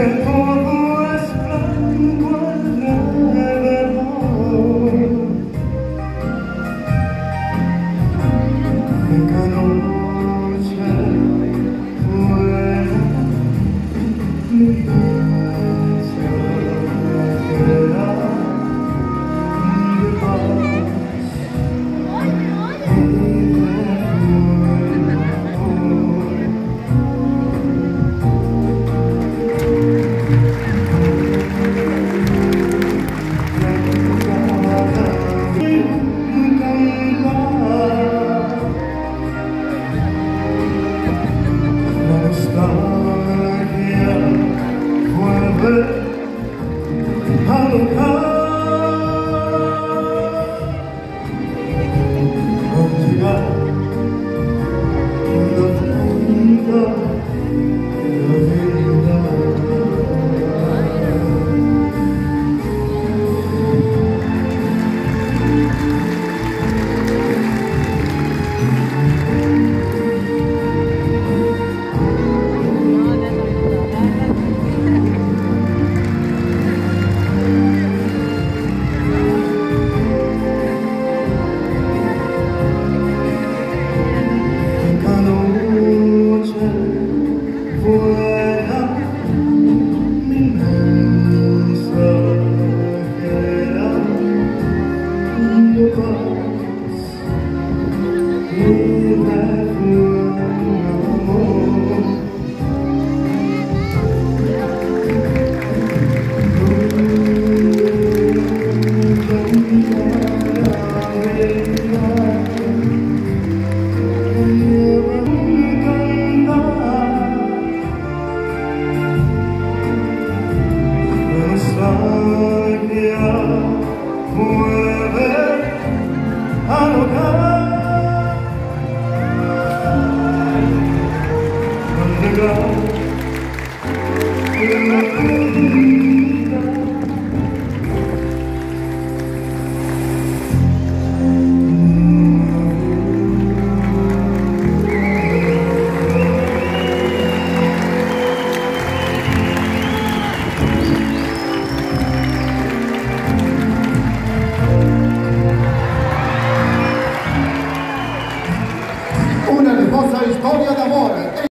todo es blanco alrededor, que noche fuera mi mensajera de paz y de fuera mi mensajera de paz y de amor. Mueve al hogar, al llegar en la vida. Una hermosa historia de amor.